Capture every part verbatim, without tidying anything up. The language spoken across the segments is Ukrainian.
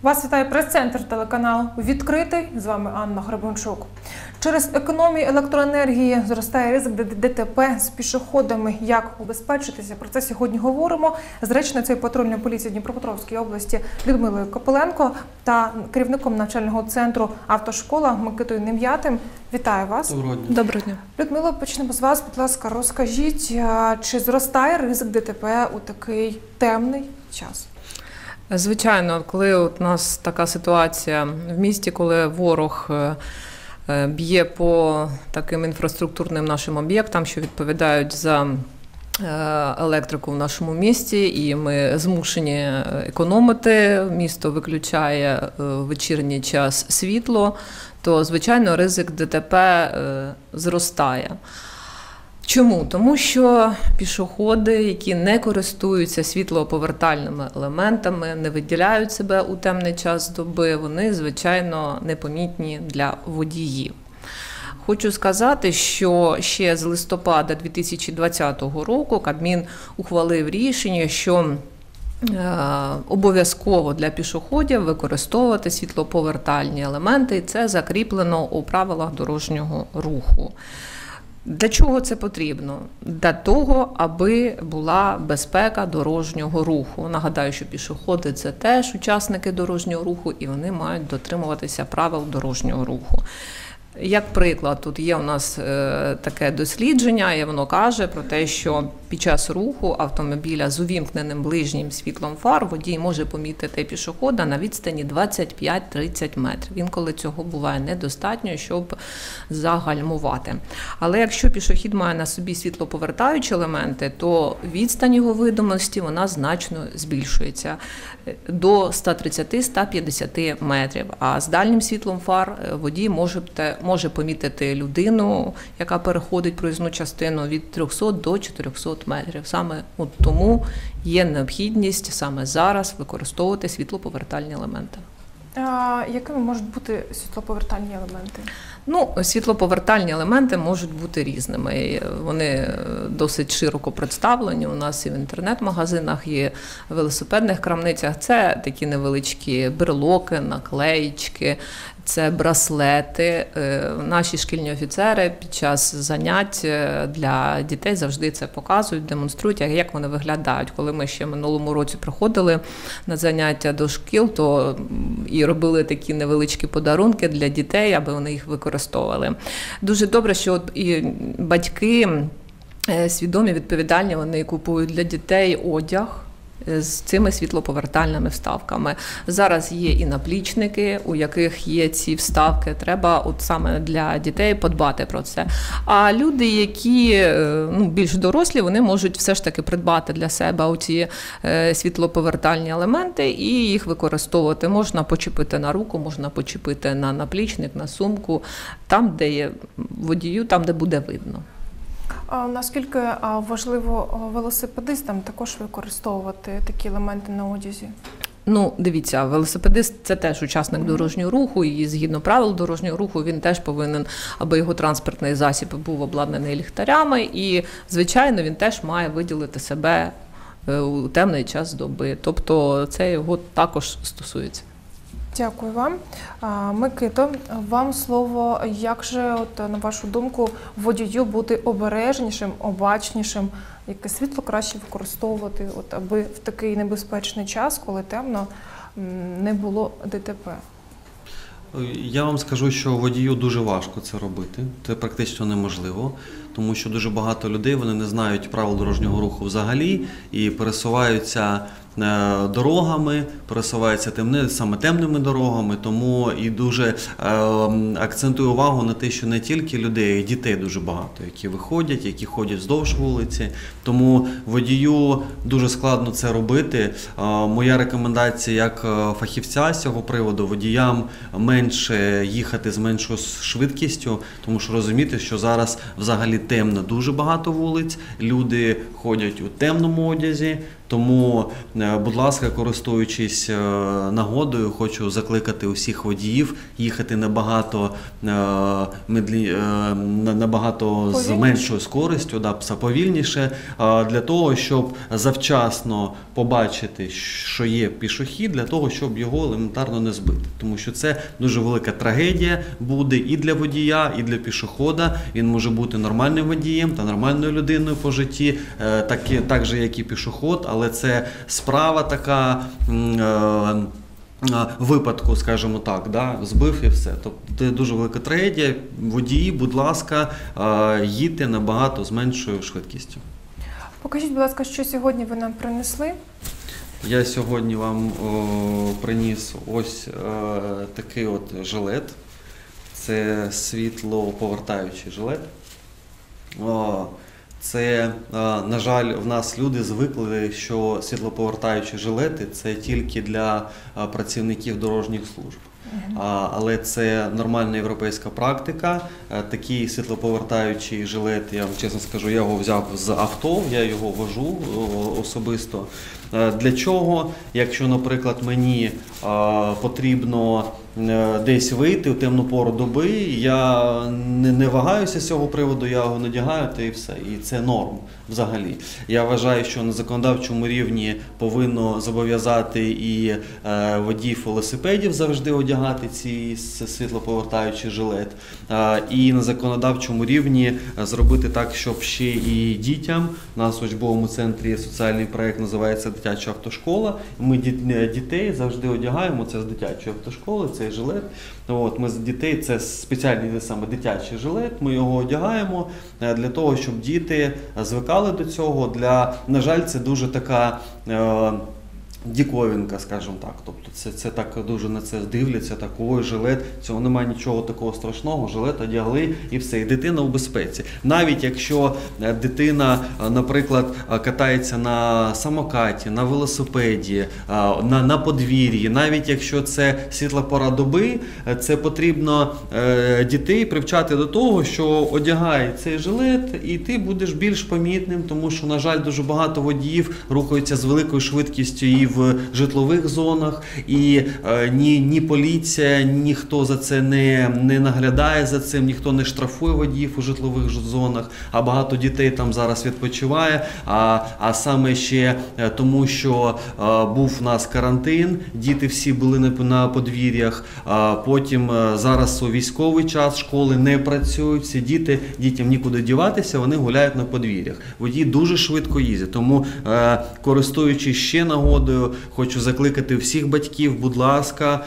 Вас вітає прес-центр телеканалу «Відкритий». З вами Анна Гребенчук. Через економію електроенергії зростає ризик ДТП з пішоходами. Як убезпечитися? Про це сьогодні говоримо з речницею патрульної поліції Дніпропетровської області Людмилою Копиленко та керівником навчального центру «Автошкола» Микитою Нем'ятим. Вітаю вас. Доброго дня. Доброго дня. Людмила, почнемо з вас. Будь ласка, розкажіть, чи зростає ризик ДТП у такий темний час? Звичайно, коли у нас така ситуація в місті, коли ворог б'є по таким інфраструктурним нашим об'єктам, що відповідають за електрику в нашому місті, і ми змушені економити, місто виключає в вечірній час світло, то, звичайно, ризик ДТП зростає. Чому? Тому що пішоходи, які не користуються світлоповертальними елементами, не виділяють себе у темний час доби, вони, звичайно, непомітні для водіїв. Хочу сказати, що ще з листопада дві тисячі двадцятого року Кабмін ухвалив рішення, що обов'язково для пішоходів використовувати світлоповертальні елементи, і це закріплено у правилах дорожнього руху. Для чого це потрібно? Для того, аби була безпека дорожнього руху. Нагадаю, що пішоходи – це теж учасники дорожнього руху, і вони мають дотримуватися правил дорожнього руху. Як приклад, тут є у нас е, таке дослідження, і воно каже про те, що під час руху автомобіля з увімкненим ближнім світлом фар водій може помітити пішохода на відстані двадцять п'ять - тридцять метрів. Інколи цього буває недостатньо, щоб загальмувати. Але якщо пішохід має на собі світлоповертаючі елементи, то відстань його видимості вона значно збільшується до ста тридцяти - ста п'ятдесяти метрів. А з дальнім світлом фар водій може може помітити людину, яка переходить проїзну частину від трьохсот до чотирьохсот метрів. Саме от тому є необхідність саме зараз використовувати світлоповертальні елементи. А якими можуть бути світлоповертальні елементи? Ну, світлоповертальні елементи можуть бути різними. Вони досить широко представлені. У нас і в інтернет-магазинах, і в велосипедних крамницях. Це такі невеличкі брелоки, наклеїчки, це браслети. Наші шкільні офіцери під час занять для дітей завжди це показують, демонструють, як вони виглядають. Коли ми ще минулому році приходили на заняття до шкіл, то і робили такі невеличкі подарунки для дітей, аби вони їх використовували. Дуже добре, що от і батьки свідомі, відповідальні, вони купують для дітей одяг з цими світлоповертальними вставками. Зараз є і наплічники, у яких є ці вставки. Треба от саме для дітей подбати про це. А люди, які ну, більш дорослі, вони можуть все ж таки придбати для себе оці світлоповертальні елементи і їх використовувати. Можна почепити на руку, можна почепити на наплічник, на сумку, там, де є водію, там, де буде видно. А наскільки важливо велосипедистам також використовувати такі елементи на одязі? Ну, дивіться, велосипедист – це теж учасник mm-hmm. дорожнього руху, і згідно правил дорожнього руху він теж повинен, аби його транспортний засіб був обладнаний ліхтарями, і, звичайно, він теж має виділити себе у темний час доби. Тобто це його також стосується. Дякую вам. Микито, вам слово. Як же, от, на вашу думку, водію бути обережнішим, обачнішим? Яке світло краще використовувати, от, аби в такий небезпечний час, коли темно, не було ДТП? Я вам скажу, що водію дуже важко це робити. Це практично неможливо, тому що дуже багато людей, вони не знають правил дорожнього руху взагалі і пересуваються дорогами, пересуваються темни, саме темними дорогами, тому і дуже е, акцентую увагу на те, що не тільки людей, а й дітей дуже багато, які виходять, які ходять вздовж вулиці, тому водію дуже складно це робити. Е, моя рекомендація як фахівця з цього приводу, водіям менше їхати з меншою швидкістю, тому що розуміти, що зараз взагалі темно дуже багато вулиць, люди ходять у темному одязі, Тому, будь ласка, користуючись нагодою, хочу закликати усіх водіїв їхати набагато, медлі, набагато з меншою скоростю, да, повільніше, для того, щоб завчасно побачити, що є пішохід, для того, щоб його елементарно не збити. Тому що це дуже велика трагедія буде і для водія, і для пішохода. Він може бути нормальним водієм та нормальною людиною по житті, так, так же, як і пішоход, але це справа така випадку, скажімо так, да, збив і все. Тобто це дуже велика трагедія. Водії, будь ласка, їдьте набагато з меншою швидкістю. Покажіть, будь ласка, що сьогодні ви нам принесли? Я сьогодні вам о, приніс ось о, такий от жилет. Це світлоповертаючий жилет. О, Це, на жаль, в нас люди звикли, що світлоповертаючі жилети – це тільки для працівників дорожніх служб. Uh-huh. Але це нормальна європейська практика. Такий світлоповертаючий жилет, я вам чесно скажу, я його взяв з авто, я його вожу особисто. Для чого? Якщо, наприклад, мені потрібно десь вийти в темну пору доби, я не, не вагаюся з цього приводу, я його надягаю, та і все. І це норм взагалі. Я вважаю, що на законодавчому рівні повинно зобов'язати і е, водіїв велосипедів завжди одягати ці світлоповертаючий жилет. Е, і на законодавчому рівні зробити так, щоб ще і дітям, у нас у учбовому центрі є соціальний проєкт, називається «Дитяча автошкола». Ми дітей завжди одягаємо, це з дитячої автошколи, цей жилет. От, ми з дітей, це спеціальний саме дитячий жилет, ми його одягаємо для того, щоб діти звикали до цього. Для, на жаль, це дуже така е, діковинка, скажімо так. Тобто це, це так дуже на це дивляться, так, ой, жилет, цього немає нічого такого страшного, жилет одягли і все, і дитина у безпеці. Навіть якщо дитина, наприклад, катається на самокаті, на велосипеді, на, на подвір'ї, навіть якщо це світла пора доби, це потрібно е, дітей привчати до того, що одягай цей жилет і ти будеш більш помітним, тому що, на жаль, дуже багато водіїв рухаються з великою швидкістю і в житлових зонах, і е, ні, ні поліція, ніхто за це не, не наглядає за цим, ніхто не штрафує водіїв у житлових зонах, а багато дітей там зараз відпочиває, а, а саме ще тому, що е, був у нас карантин, діти всі були на, на подвір'ях, а потім е, зараз у військовий час школи не працюють, всі діти, дітям нікуди діватися, вони гуляють на подвір'ях. Водії дуже швидко їздять, тому е, користуючись ще нагодою, хочу закликати всіх батьків, будь ласка,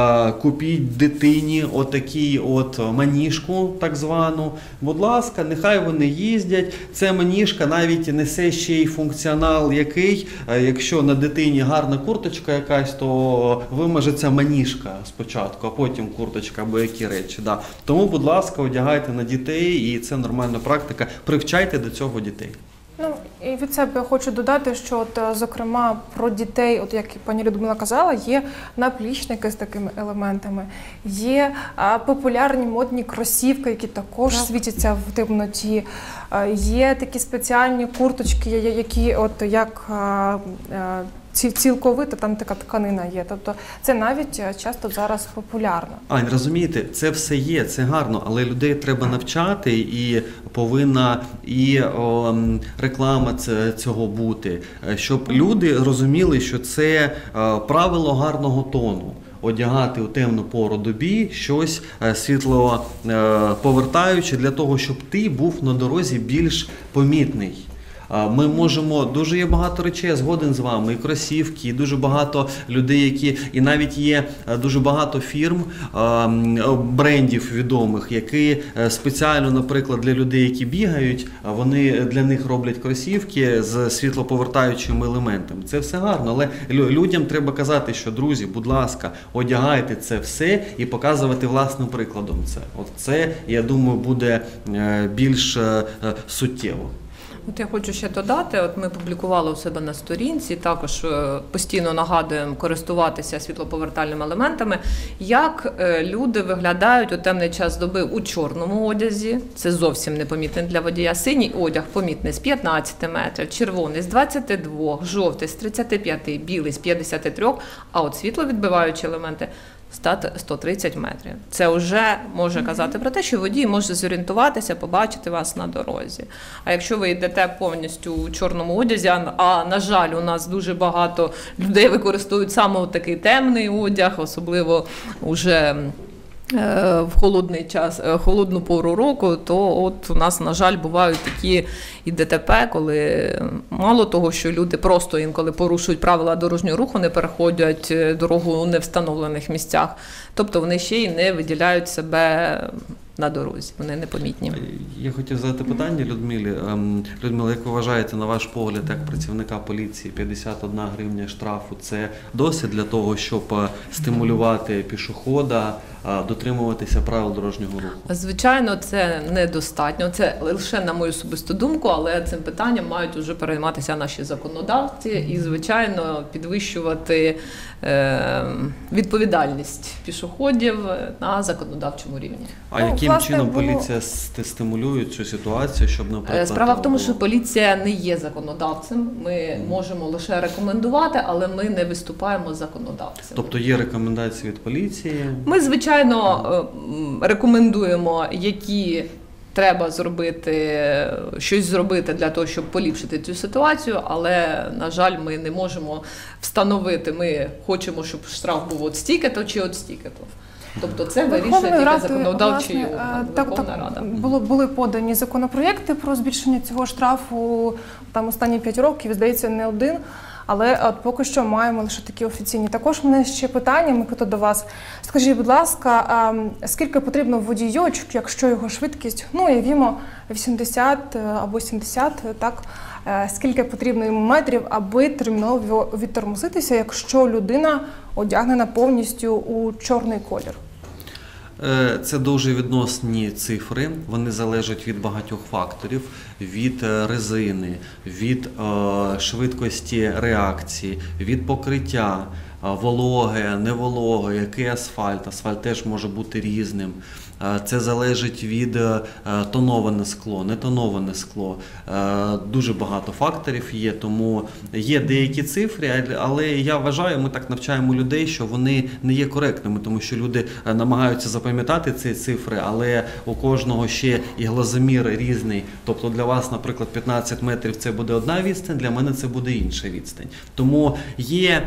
купіть дитині отакий от маніжку, так звану. Будь ласка, нехай вони їздять. Це маніжка навіть несе ще й функціонал який, якщо на дитині гарна курточка якась, то вимажеться маніжка спочатку, а потім курточка або які речі. Да. Тому, будь ласка, одягайте на дітей, і це нормальна практика. Привчайте до цього дітей. Ну, і від себе хочу додати, що, от, зокрема, про дітей, от як і пані Людмила казала, є наплічники з такими елементами, є а, популярні модні кросівки, які також так. світяться в темноті, а, є такі спеціальні курточки, які от як а, а, цілковита, там така тканина є. Тобто це навіть часто зараз популярно. Ань, розумієте, це все є, це гарно, але людей треба навчати, і повинна і о, реклама цього бути, щоб люди розуміли, що це о, правило гарного тону. Одягати у темну пору добі щось світло повертаюче для того, щоб ти був на дорозі більш помітний. Ми можемо, дуже є багато речей, я згоден з вами, і кросівки, і дуже багато людей, які, і навіть є дуже багато фірм, брендів відомих, які спеціально, наприклад, для людей, які бігають, вони для них роблять кросівки з світлоповертаючими елементами. Це все гарно, але людям треба казати, що, друзі, будь ласка, одягайте це все і показувати власним прикладом це. От це, я думаю, буде більш суттєво. От я хочу ще додати, от ми публікували у себе на сторінці, також е, постійно нагадуємо користуватися світлоповертальними елементами, як е, люди виглядають у темний час доби у чорному одязі, це зовсім непомітний для водія, синій одяг помітний з п'ятнадцяти метрів, червоний з двадцяти двох, жовтий з тридцяти п'яти, білий з п'ятдесяти трьох, а от світловідбиваючі елементи сто тридцять метрів. Це вже може казати про те, що водій може зорієнтуватися, побачити вас на дорозі. А якщо ви йдете повністю у чорному одязі, а, на жаль, у нас дуже багато людей використовують саме такий темний одяг, особливо вже в холодний час, холодну пору року, то от у нас, на жаль, бувають такі і ДТП, коли мало того, що люди просто інколи порушують правила дорожнього руху, не переходять дорогу у невстановлених місцях, тобто вони ще й не виділяють себе на дорозі, вони непомітні. Я хотів задати питання Людмилі. Людмила, як ви вважаєте, на ваш погляд, як працівника поліції, п'ятдесят одна гривня штрафу – це досить для того, щоб стимулювати пішохода, дотримуватися правил дорожнього руху? Звичайно, це недостатньо. Це лише на мою особисту думку, але цим питанням мають вже перейматися наші законодавці і, звичайно, підвищувати е, відповідальність пішоходів на законодавчому рівні. А Ну, яким власне, чином було... поліція стимулює цю ситуацію, щоб, наприклад... Справа в тому, що поліція не є законодавцем. Ми mm. можемо лише рекомендувати, але ми не виступаємо законодавцем. Тобто є рекомендації від поліції? Ми, звичайно, рекомендуємо, які треба зробити, щось зробити для того, щоб поліпшити цю ситуацію, але, на жаль, ми не можемо встановити, ми хочемо, щоб штраф був от стільки-то чи от стільки-то. Тобто це вирішує тільки законодавчий орган, Верховна Рада. Було, були подані законопроєкти про збільшення цього штрафу там останні п'ять років, здається, не один. Але от поки що маємо лише такі офіційні. Також в мене ще питання, Микита, до вас. Скажіть, будь ласка, скільки потрібно водію, якщо його швидкість, ну, уявімо, вісімдесят або сімдесят, так, скільки потрібно йому метрів, аби терміново відтормозитися, якщо людина одягнена повністю у чорний колір? Це дуже відносні цифри, вони залежать від багатьох факторів, від резини, від е, швидкості реакції, від покриття, вологе, невологе, який асфальт, асфальт теж може бути різним. Це залежить від тоноване скло, нетоноване скло. Дуже багато факторів є, тому є деякі цифри, але я вважаю, ми так навчаємо людей, що вони не є коректними, тому що люди намагаються запам'ятати ці цифри, але у кожного ще і глазомір різний. Тобто для вас, наприклад, п'ятнадцять метрів це буде одна відстань, для мене це буде інша відстань. Тому є...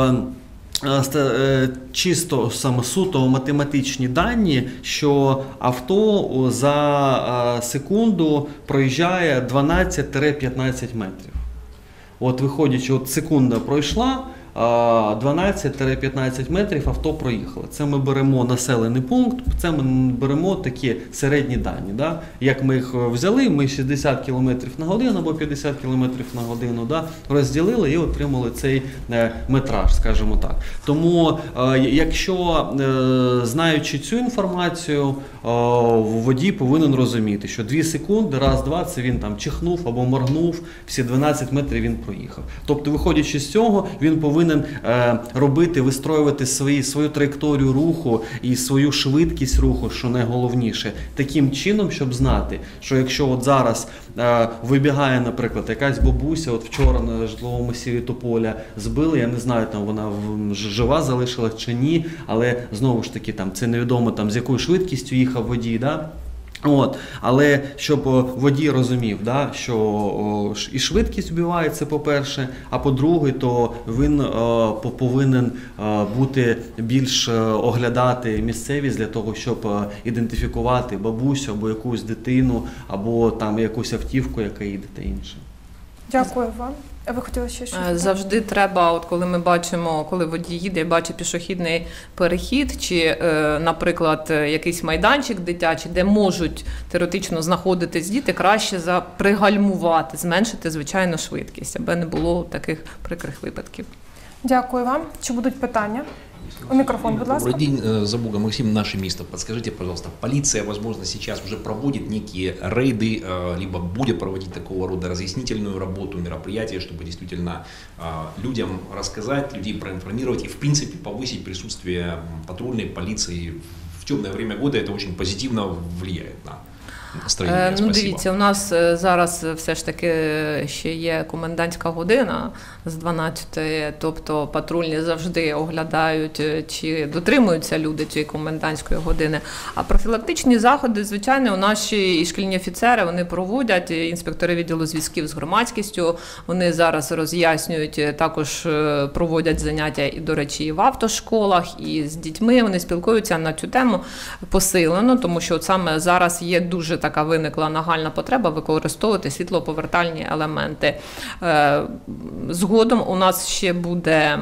чисто саме суто математичні дані, що авто за секунду проїжджає дванадцять-п'ятнадцять метрів. От виходячи, от секунда пройшла, дванадцять-п'ятнадцять метрів авто проїхало. Це ми беремо населений пункт, це ми беремо такі середні дані. Да? Як ми їх взяли, ми шістдесят кілометрів на годину або п'ятдесят кілометрів на годину, да? розділили і отримали цей метраж, скажімо так. Тому, якщо, знаючи цю інформацію, водій повинен розуміти, що дві секунди, раз-два, це він там чихнув або моргнув, всі дванадцять метрів він проїхав. Тобто, виходячи з цього, він повинен робити, вистроювати свої, свою траєкторію руху і свою швидкість руху, що найголовніше, таким чином, щоб знати, що якщо от зараз е, вибігає, наприклад, якась бабуся, от вчора на житловому масиві Тополя збили, я не знаю, там вона жива залишилась чи ні, але знову ж таки, там, це невідомо, там, з якою швидкістю їхав водій, да? От, але щоб водій розумів, да, що о, і швидкість вбивається, по-перше, а по-друге, то він о, повинен о, бути більш оглядати місцевість для того, щоб ідентифікувати бабусю або якусь дитину, або там якусь автівку, яка їде та інше. Дякую вам. А ви хотіли ще щось? Завжди треба, от коли ми бачимо, коли водій їде і бачить пішохідний перехід, чи, наприклад, якийсь майданчик дитячий, де можуть теоретично знаходитись діти, краще запригальмувати, зменшити, звичайно, швидкість, аби не було таких прикрих випадків. Дякую вам. Чи будуть питання? У микрофон, будь ласка. Добрый день, э, Забуга Максим, наше место. Подскажите, пожалуйста, полиция, возможно, сейчас уже проводит некие рейды, э, либо будет проводить такого рода разъяснительную работу, мероприятия, чтобы действительно э, людям рассказать, людей проинформировать и, в принципе, повысить присутствие патрульной полиции в темное время года. Это очень позитивно влияет на настроєння. Ну, дивіться, у нас зараз все ж таки ще є комендантська година з дванадцятої, тобто патрульні завжди оглядають, чи дотримуються люди цієї комендантської години. А профілактичні заходи, звичайно, у наші і шкільні офіцери, вони проводять, інспектори відділу зв'язків з громадськістю, вони зараз роз'яснюють, також проводять заняття, і, до речі, і в автошколах, і з дітьми, вони спілкуються на цю тему посилено, тому що от саме зараз є дуже така виникла нагальна потреба використовувати світлоповертальні елементи. Згодом у нас ще буде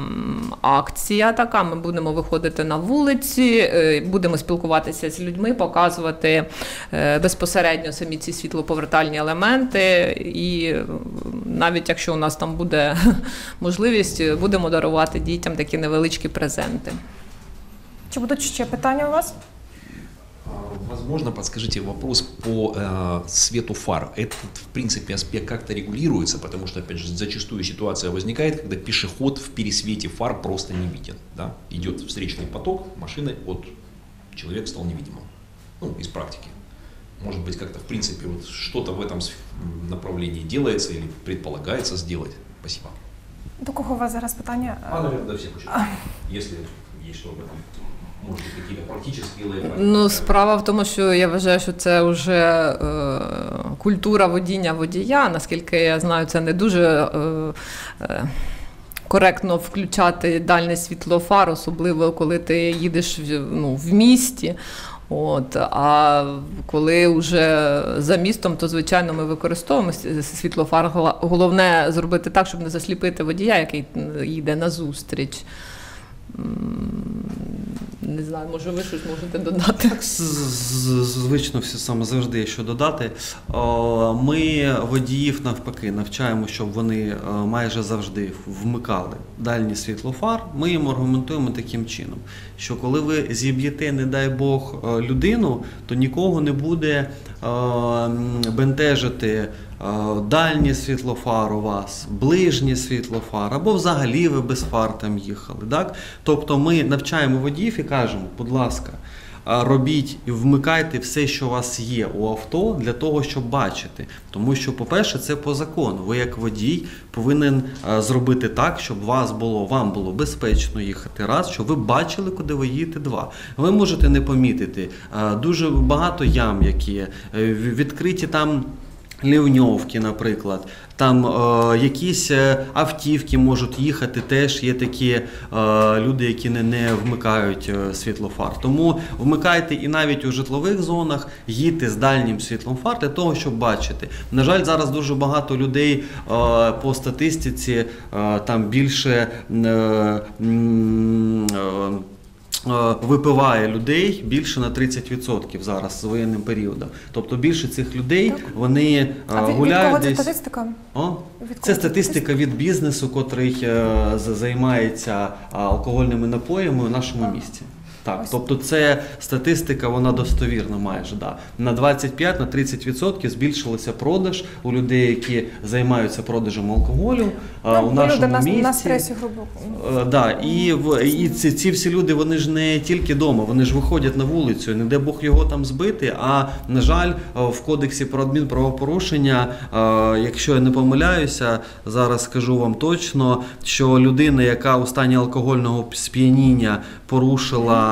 акція така, ми будемо виходити на вулиці, будемо спілкуватися з людьми, показувати безпосередньо самі ці світлоповертальні елементи, і навіть якщо у нас там буде можливість, будемо дарувати дітям такі невеличкі презенти. Чи будуть ще питання у вас? Возможно, подскажите вопрос по э, свету фар. Этот, в принципе, аспект как-то регулируется, потому что, опять же, зачастую ситуация возникает, когда пешеход в пересвете фар просто не виден. Да? Идет встречный поток машины, вот человек стал невидимым. Ну, из практики. Может быть, как-то, в принципе, вот что-то в этом направлении делается или предполагается сделать. Спасибо. До кого у вас зараз питання? А, наверное, до всех очень. Если есть что об этом. Може, якісь практичні лайфхаки? Ну, справа в тому, що я вважаю, що це вже е, культура водіння водія. Наскільки я знаю, це не дуже е, е, коректно включати дальне світло фар, особливо коли ти їдеш в, ну, в місті. От, а коли вже за містом, то, звичайно, ми використовуємо світлофар. Головне зробити так, щоб не засліпити водія, який їде назустріч. Не знаю, може ви щось можете додати? Так, звично все саме завжди є що додати. Ми водіїв навпаки навчаємо, щоб вони майже завжди вмикали дальній світлофар. Ми їм аргументуємо таким чином, що коли ви зіб'єте, не дай Бог, людину, то нікого не буде бентежити дальнє світлофар у вас, ближнє світлофар, або взагалі ви без фар там їхали. Так? Тобто ми навчаємо водіїв і кажемо, будь ласка, робіть і вмикайте все, що у вас є у авто, для того, щоб бачити. Тому що, по-перше, це по закону. Ви як водій повинен зробити так, щоб вас було, вам було безпечно їхати, раз, щоб ви бачили, куди ви їдете, два. Ви можете не помітити дуже багато ям, які відкриті там лівньовки, наприклад, там е, якісь автівки можуть їхати, теж є такі е, люди, які не, не вмикають е, світлофар. Тому вмикайте і навіть у житлових зонах, їдьте з дальнім світлом фар для того, щоб бачити. На жаль, зараз дуже багато людей е, по статистиці, е, там більше е, е, випиває людей більше на тридцять відсотків зараз з воєнним періодом. Тобто більше цих людей, вони а гуляють від, від десь. Це статистика? О? Це статистика від бізнесу, котрий займається алкогольними напоями у нашому місті. Так, тобто це статистика, вона достовірна майже. Да. На двадцять п'ять - на тридцять відсотків збільшилося продаж у людей, які займаються продажем алкоголю ну, у нашому на, місті. На стресі, грубо. Да, і в, і ці, ці всі люди, вони ж не тільки вдома, вони ж виходять на вулицю, не дай Бог його там збити, а, на жаль, в кодексі про адмінправопорушення, якщо я не помиляюся, зараз скажу вам точно, що людина, яка у стані алкогольного сп'яніння порушила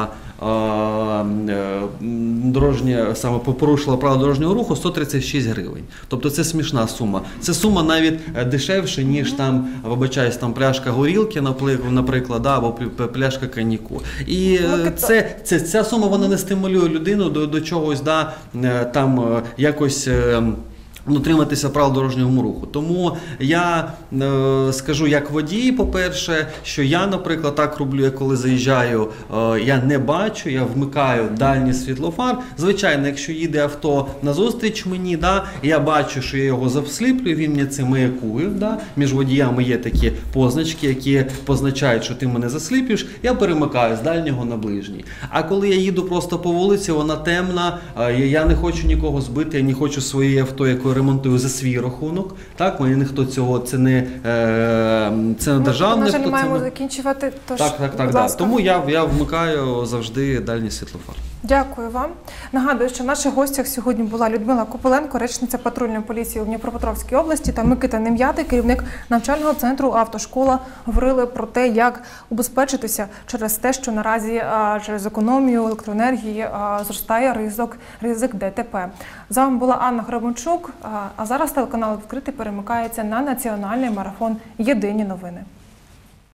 дорожнє, саме порушила правила дорожнього руху, сто тридцять шість гривень. Тобто це смішна сума. Це сума навіть дешевше, ніж там, вибачаюсь, там пляшка горілки, наприклад, да, або пляшка коньяку. І це, це, ця сума, вона не стимулює людину до, до чогось, да, там якось дотриматися правил дорожнього руху. Тому я е, скажу як водій, по-перше, що я, наприклад, так роблю, я коли заїжджаю, е, я не бачу, я вмикаю дальній світлофар. Звичайно, якщо їде авто назустріч мені, да, я бачу, що я його засліплюю, він мені цим маякує. Да, між водіями є такі позначки, які позначають, що ти мене засліплюєш, я перемикаю з дальнього на ближній. А коли я їду просто по вулиці, вона темна, е, я не хочу нікого збити, я не хочу своє авто, яке ремонтую за свій рахунок. Так, мені ніхто цього, це не, е, це не державне. На жаль, хто маємо це не... закінчувати. Тож, Так, так, так. будь Да. ласка. Тому я, я вмикаю завжди дальній світлофар. Дякую вам. Нагадую, що в наших гостях сьогодні була Людмила Копиленко, речниця патрульної поліції у Дніпропетровській області, та Микита Нем'ятий, керівник навчального центру «Автошкола». Говорили про те, як убезпечитися через те, що наразі а, через економію електроенергії а, зростає ризик, ризик ДТП. З вами була Анна Гребенчук, а, а зараз телеканал «Відкритий» перемикається на національний марафон «Єдині новини».